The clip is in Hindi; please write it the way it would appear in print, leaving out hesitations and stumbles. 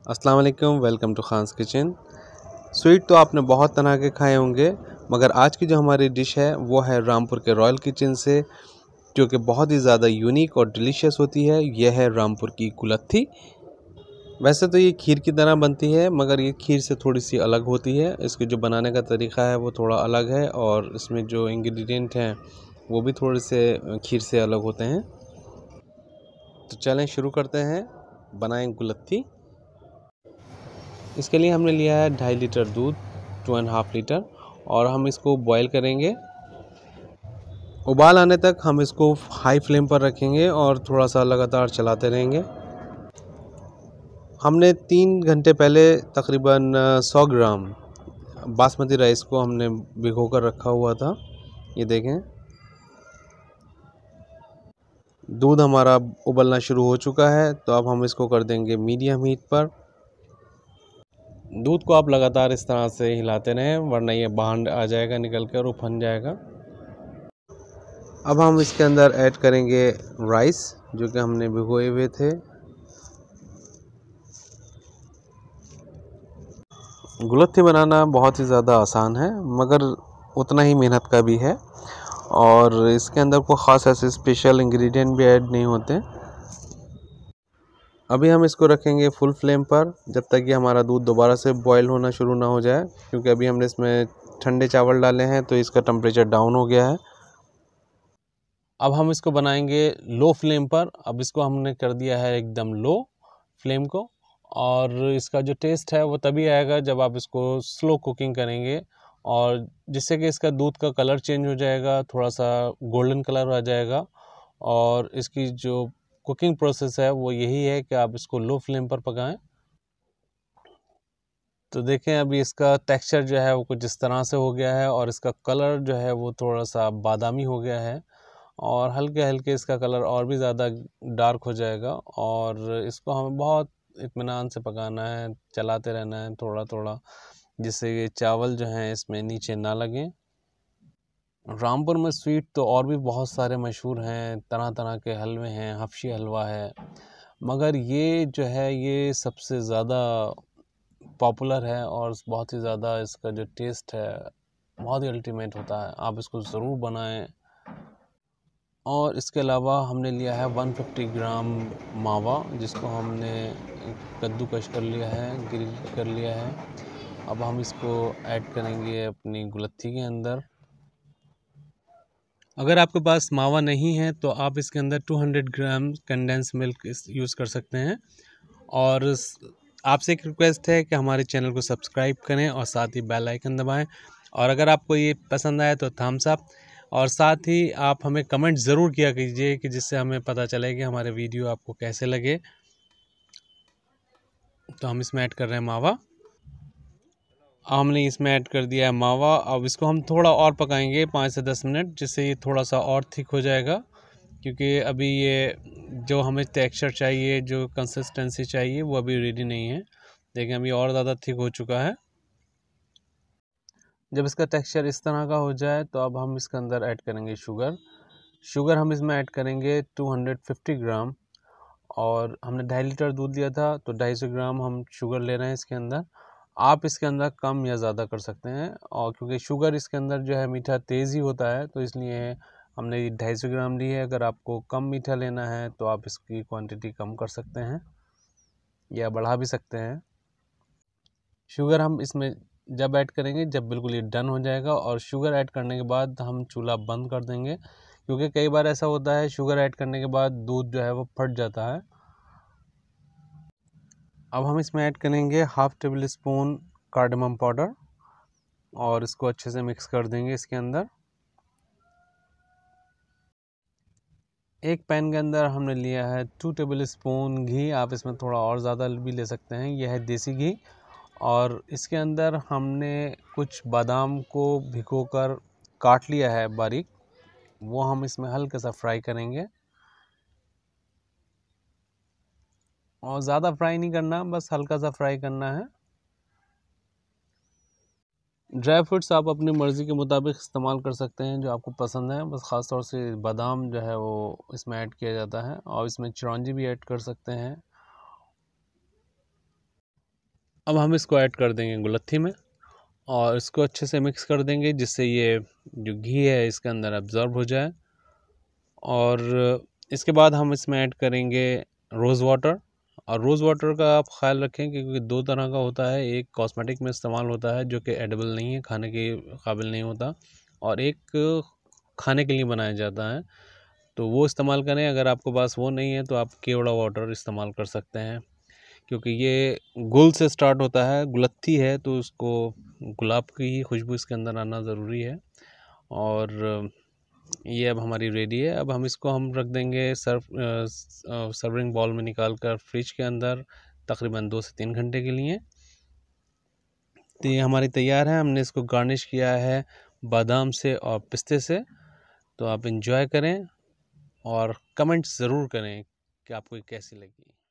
अस्सलाम वालेकुम, welcome to Khan's kitchen. Sweet तो आपने बहुत तरह के खाए होंगे, मगर आज की जो हमारी डिश है वो है रामपुर के रॉयल किचन से, जो कि बहुत ही ज़्यादा यूनिक और डिलीशियस होती है। यह है रामपुर की कुलत्थी। वैसे तो ये खीर की तरह बनती है, मगर ये खीर से थोड़ी सी अलग होती है। इसके जो बनाने का तरीका है वो थोड़ा अलग है, और इसमें जो इंग्रेडिएंट हैं वो भी थोड़े से खीर से अलग होते हैं। तो चलें शुरू करते हैं, बनाएं कुलत्थी। इसके लिए हमने लिया है 2.5 लीटर दूध, 2.5 लीटर, और हम इसको बॉईल करेंगे। उबाल आने तक हम इसको हाई फ्लेम पर रखेंगे और थोड़ा सा लगातार चलाते रहेंगे। हमने 3 घंटे पहले तकरीबन 100 ग्राम बासमती राइस को हमने भिगो कर रखा हुआ था। ये देखें, दूध हमारा उबलना शुरू हो चुका है, तो अब हम इसको कर देंगे मीडियम हीट पर। दूध को आप लगातार इस तरह से हिलाते रहें, वरना ये बाहर आ जाएगा निकल कर, उफन जाएगा। अब हम इसके अंदर ऐड करेंगे राइस, जो कि हमने भिगोए हुए थे। गुलत्थी बनाना बहुत ही ज़्यादा आसान है, मगर उतना ही मेहनत का भी है, और इसके अंदर कोई ख़ास ऐसे स्पेशल इंग्रेडिएंट भी ऐड नहीं होते। अभी हम इसको रखेंगे फुल फ्लेम पर, जब तक कि हमारा दूध दोबारा से बॉयल होना शुरू ना हो जाए, क्योंकि अभी हमने इसमें ठंडे चावल डाले हैं तो इसका टेम्परेचर डाउन हो गया है। अब हम इसको बनाएंगे लो फ्लेम पर। अब इसको हमने कर दिया है एकदम लो फ्लेम को, और इसका जो टेस्ट है वो तभी आएगा जब आप इसको स्लो कुकिंग करेंगे, और जिससे कि इसका दूध का कलर चेंज हो जाएगा, थोड़ा सा गोल्डन कलर आ जाएगा। और इसकी जो कुकिंग प्रोसेस है वो यही है कि आप इसको लो फ्लेम पर पकाएं। तो देखें, अभी इसका टेक्सचर जो है वो कुछ इस तरह से हो गया है, और इसका कलर जो है वो थोड़ा सा बादामी हो गया है, और हल्के हल्के इसका कलर और भी ज़्यादा डार्क हो जाएगा। और इसको हमें बहुत इत्मीनान से पकाना है, चलाते रहना है थोड़ा थोड़ा, जिससे ये चावल जो हैं इसमें नीचे ना लगें। रामपुर में स्वीट तो और भी बहुत सारे मशहूर हैं, तरह तरह के हलवे हैं, हफ्शी हलवा है, मगर ये जो है ये सबसे ज़्यादा पॉपुलर है, और बहुत ही ज़्यादा इसका जो टेस्ट है बहुत ही अल्टीमेट होता है। आप इसको ज़रूर बनाएं। और इसके अलावा हमने लिया है 150 ग्राम मावा, जिसको हमने कद्दूकश कर लिया है, ग्रिल कर लिया है। अब हम इसको ऐड करेंगे अपनी गुलत्थी के अंदर। अगर आपके पास मावा नहीं है तो आप इसके अंदर 200 ग्राम कंडेंस मिल्क यूज़ कर सकते हैं। और आपसे एक रिक्वेस्ट है कि हमारे चैनल को सब्सक्राइब करें और साथ ही बेल आइकन दबाएं। और अगर आपको ये पसंद आए तो थम्स अप, और साथ ही आप हमें कमेंट ज़रूर किया कीजिए, कि जिससे हमें पता चले कि हमारे वीडियो आपको कैसे लगे। तो हम इसमें ऐड कर रहे हैं मावा। हमने इसमें ऐड कर दिया है मावा। अब इसको हम थोड़ा और पकाएंगे 5 से 10 मिनट, जिससे ये थोड़ा सा और थिक हो जाएगा, क्योंकि अभी ये जो हमें टेक्सचर चाहिए, जो कंसिस्टेंसी चाहिए, वो अभी रेडी नहीं है। देखिए अभी और ज़्यादा थिक हो चुका है। जब इसका टेक्सचर इस तरह का हो जाए तो अब हम इसके अंदर ऐड करेंगे शुगर हम इसमें ऐड करेंगे 250 ग्राम। और हमने 2.5 लीटर दूध लिया था, तो 250 ग्राम हम शुगर ले रहे हैं इसके अंदर। आप इसके अंदर कम या ज़्यादा कर सकते हैं, और क्योंकि शुगर इसके अंदर जो है मीठा तेज़ ही होता है, तो इसलिए हमने 250 ग्राम ली है। अगर आपको कम मीठा लेना है तो आप इसकी क्वांटिटी कम कर सकते हैं या बढ़ा भी सकते हैं। शुगर हम इसमें जब ऐड करेंगे जब बिल्कुल ये डन हो जाएगा, और शुगर ऐड करने के बाद हम चूल्हा बंद कर देंगे, क्योंकि कई बार ऐसा होता है शुगर ऐड करने के बाद दूध जो है वो फट जाता है। अब हम इसमें ऐड करेंगे 1/2 टेबल स्पून कार्डमम पाउडर, और इसको अच्छे से मिक्स कर देंगे इसके अंदर। एक पैन के अंदर हमने लिया है 2 टेबल स्पून घी। आप इसमें थोड़ा और ज़्यादा भी ले सकते हैं, यह है देसी घी। और इसके अंदर हमने कुछ बादाम को भिगोकर काट लिया है बारीक, वो हम इसमें हल्का सा फ्राई करेंगे, और ज़्यादा फ्राई नहीं करना, बस हल्का सा फ्राई करना है। ड्राई फ्रूट्स आप अपनी मर्ज़ी के मुताबिक इस्तेमाल कर सकते हैं, जो आपको पसंद है। बस ख़ास तौर से बादाम जो है वो इसमें ऐड किया जाता है, और इसमें चिरौंजी भी ऐड कर सकते हैं। अब हम इसको ऐड कर देंगे गुलत्थी में और इसको अच्छे से मिक्स कर देंगे जिससे ये जो घी है इसके अंदर एब्ज़ॉर्ब हो जाए। और इसके बाद हम इसमें ऐड करेंगे रोज़ वाटर। और रोज़ वाटर का आप ख़्याल रखें क्योंकि दो तरह का होता है, एक कॉस्मेटिक में इस्तेमाल होता है जो कि एडिबल नहीं है, खाने के काबिल नहीं होता, और एक खाने के लिए बनाया जाता है, तो वो इस्तेमाल करें। अगर आपके पास वो नहीं है तो आप केवड़ा वाटर इस्तेमाल कर सकते हैं, क्योंकि ये गुल से स्टार्ट होता है, गुलत्थी है तो उसको गुलाब की ही खुशबू इसके अंदर आना ज़रूरी है। और ये अब हमारी रेडी है। अब हम रख देंगे सर्विंग बाउल में निकाल कर फ्रिज के अंदर तकरीबन 2 से 3 घंटे के लिए। तो ये हमारी तैयार है। हमने इसको गार्निश किया है बादाम से और पिस्ते से। तो आप इंजॉय करें और कमेंट्स ज़रूर करें कि आपको ये कैसी लगी।